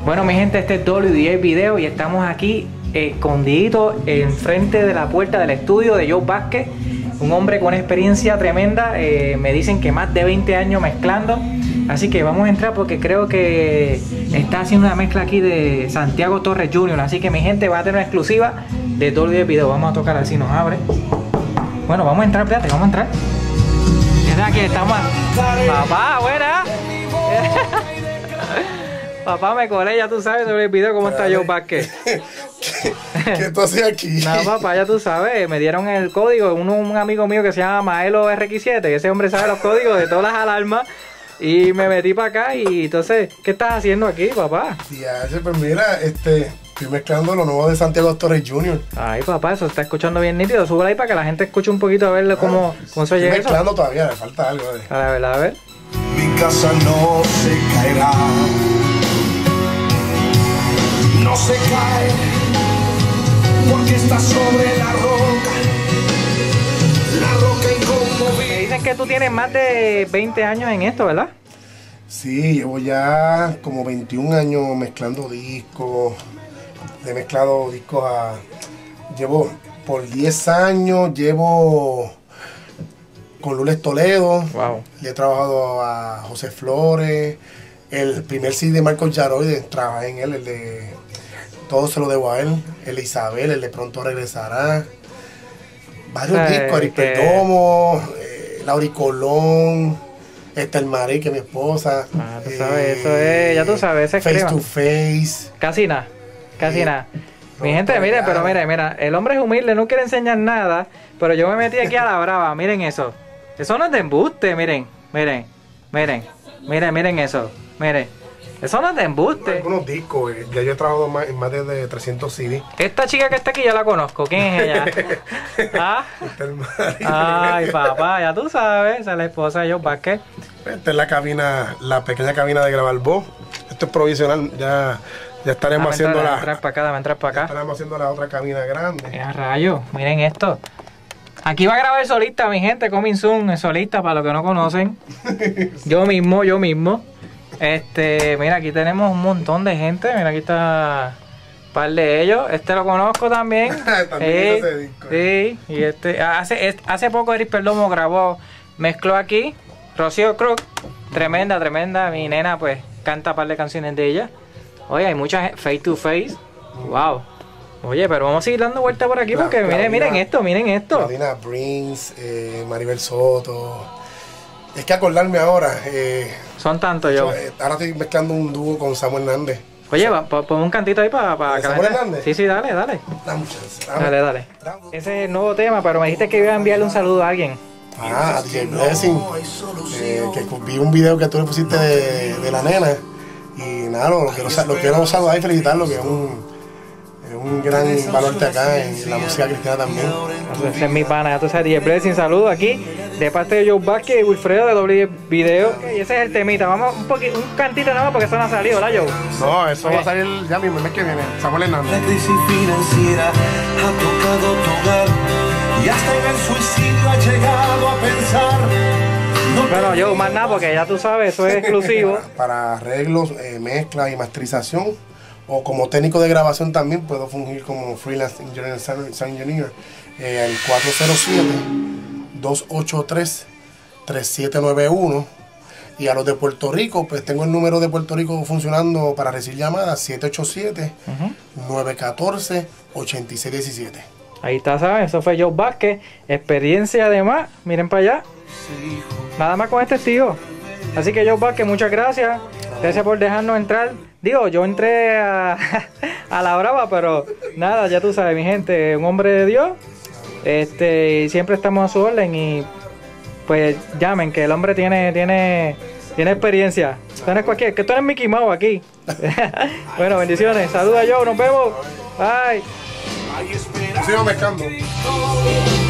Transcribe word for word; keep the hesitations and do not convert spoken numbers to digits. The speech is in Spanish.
Bueno, mi gente, este es W D A Video y estamos aquí escondiditos enfrente de la puerta del estudio de Joe Vázquez, un hombre con una experiencia tremenda. Eh, me dicen que más de veinte años mezclando, así que vamos a entrar porque creo que está haciendo una mezcla aquí de Santiago Torres junior Así que mi gente va a tener una exclusiva de W D A Video. Vamos a tocar así, nos abre. Bueno, vamos a entrar, espérate, vamos a entrar. Aquí estamos. Papá, buena. Papá, me colé, ya tú sabes sobre el video cómo está Joe Vázquez. ¿Qué, ¿Qué tú haces aquí? No, papá, ya tú sabes, me dieron el código, un, un amigo mío que se llama Maelo R X siete, ese hombre sabe los códigos de todas las alarmas, y me metí para acá. Y entonces, ¿qué estás haciendo aquí, papá? Ya, pues mira, este, estoy mezclando lo nuevo de Santiago Torres junior Ay, papá, eso está escuchando bien nítido. Súbelo ahí para que la gente escuche un poquito a ver cómo, ah, cómo se oye eso. Estoy mezclando todavía, me falta algo. Eh. A ver, a ver. Mi casa no se caerá. No se cae porque está sobre la roca, la roca inconmovible. Me dicen que tú tienes más de veinte años en esto, ¿verdad? Sí, llevo ya como veintiún años mezclando discos. He mezclado discos a... Llevo por diez años, llevo con Lourdes Toledo. Wow. Le he trabajado a José Flores. El primer C D de Marcos Yaroide, trabajé en él, el de Todo se lo debo a él, el de Isabel, el de Pronto regresará. Varios eh, discos, Aris Perdomo, eh, Lauri Colón, Esther Marí, que es mi esposa. Ah, tú sabes, eh, eso es, ya tú sabes, ese es Face crema. to Face. Casi nada, casi eh, nada. Mi gente, miren, pero mira, mira, el hombre es humilde, no quiere enseñar nada, pero yo me metí aquí a la brava, miren eso. Eso no es de embuste, miren, miren, miren, miren, miren eso. Mire, eso no es de embuste. Algunos discos, ya yo he trabajado más, en más de trescientos C D. Esta chica que está aquí ya la conozco. ¿Quién es ella? ¿Ah? Ay, papá, ya tú sabes, esa es la esposa de Joe Vázquez. Esta es la cabina, la pequeña cabina de grabar voz. Esto es provisional, ya, ya estaremos dame haciendo entrar, la... entrar para acá, dame entrar para acá. Estaremos haciendo la otra cabina grande. ¡Qué rayo! Miren esto. Aquí va a grabar solista, mi gente, coming soon, es solista para los que no conocen. Yo mismo, yo mismo. Este, mira, aquí tenemos un montón de gente. Mira, aquí está un par de ellos. Este lo conozco también. También eh, ese disco. Sí, y este, hace, hace poco Aris Perdomo grabó, mezcló aquí. Rocío Cruz, tremenda, tremenda. Mi nena, pues, canta un par de canciones de ella. Oye, hay muchas, Face to Face. Wow. Oye, pero vamos a seguir dando vueltas por aquí, porque miren, miren esto, miren esto. Claudina Brins, eh, Maribel Soto. Es que acordarme ahora. Eh, Son tantos yo. Eh, ahora estoy mezclando un dúo con Samuel Hernández. Oye, pon un cantito ahí para pa, ¿Samuel gente... Hernández? Sí, sí, dale, dale. Dame chance. Dale, dale. Ese es el nuevo tema, pero me dijiste que iba a enviarle un saludo a alguien. Ah, a D J Blessing. Eh, que vi un video que tú le pusiste de, de la nena. Y nada, lo, lo quiero, lo quiero saludar y felicitarlo, que es un... un gran valor de acá en la música cristiana también. Ese es mi pana, ya tú sabes, D J Blessing, saludo aquí de parte de Joe Vázquez y Wilfredo de W Video. Okay, ese es el temita, vamos un poquito, un cantito nada más porque eso no ha salido, ¿verdad, Joe? No, eso okay. va a salir ya mismo el mes que viene, Samuel Hernández. La crisis financiera ha tocado tu hogar y hasta en el suicidio ha llegado a pensar. No bueno, Joe, más nada porque ya tú sabes, eso es exclusivo. Para arreglos, eh, mezcla y masterización. O como técnico de grabación también puedo fungir como freelance engineer, sound engineer. Eh, el cuatro cero siete, dos ocho tres, tres siete nueve uno. Y a los de Puerto Rico, pues tengo el número de Puerto Rico funcionando para recibir llamadas siete ocho siete, nueve uno cuatro, ocho seis uno siete. Ahí está, ¿sabes? Eso fue Joe Vázquez. Experiencia además, miren para allá. Nada más con este tío. Así que Joe Vázquez, muchas gracias. Gracias por dejarnos entrar. Digo, yo entré a, a la brava, pero nada, ya tú sabes, mi gente, un hombre de Dios. Este, y siempre estamos a su orden y pues llamen, que el hombre tiene, tiene, tiene experiencia. Tú eres cualquier, que tú eres Mickey Mouse aquí. Bueno, bendiciones. Saluda, Joe, nos vemos. Bye. Sigo mezclando.